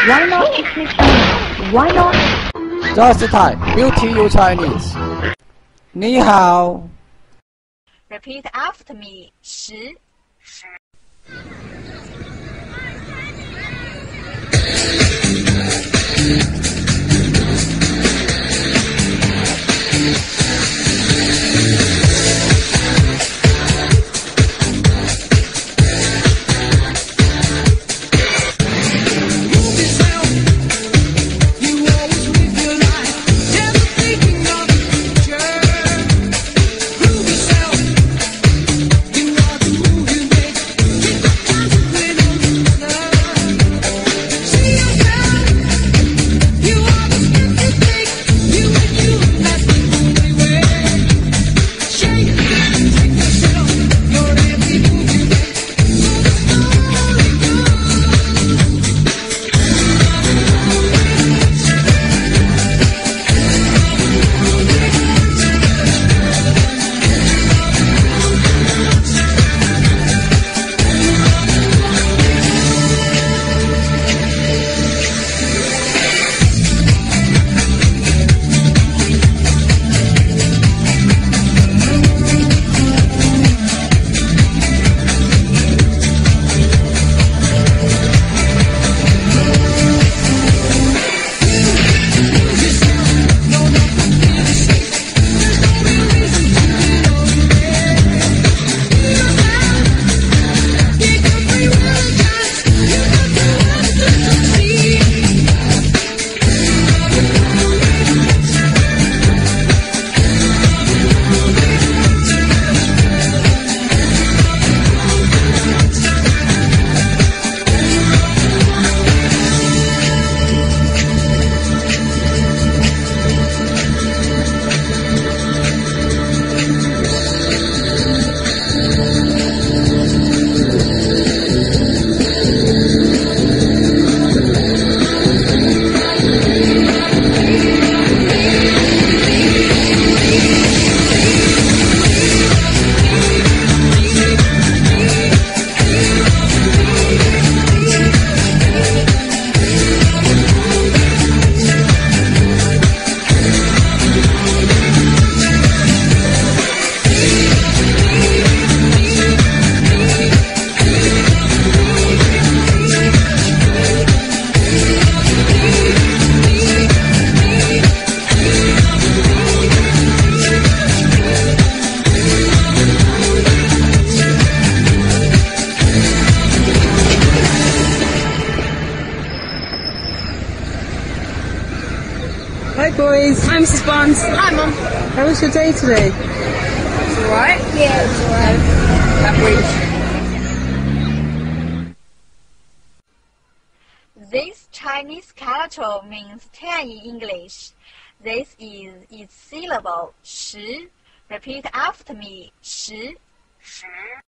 Why not speak Chinese? Why not? Just Thai, beauty you Chinese. 你好。 Repeat after me. 10. Hi boys. Hi Mrs. Barnes. Hi Mum. How was your day today? It's alright? Yeah, it's alright. Average. This Chinese character means 10 in English. This is its syllable. 10. Repeat after me. 10.